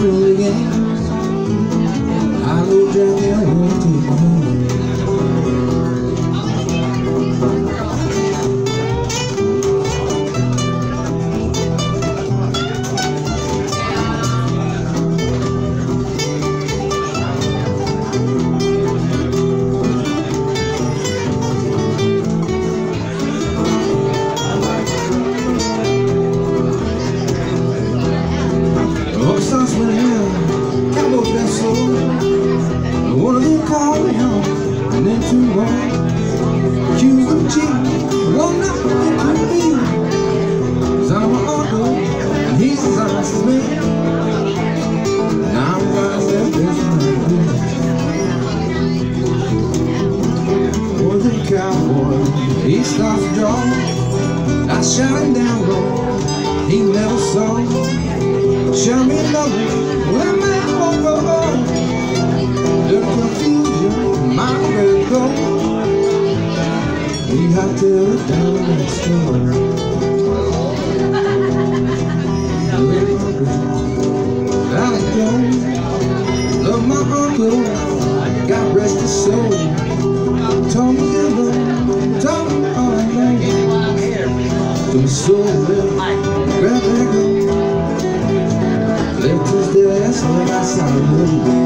through again. I go down there and won't take me home. One of them called me home, and then two more accused of cheating. One night it could be, 'cause I'm an uncle and he's as honest as me. Now I'm gonna let this man be. Was a cowboy, he starts to draw. I shot him down low, he never saw. Show me another, well that man won't go home. The confusion, my way to go. We have to look down next door. Down the door, love my uncle, God rest his soul. Told me you love, told me all I know. To my soul, grab that go. Left his desk, and I saw him.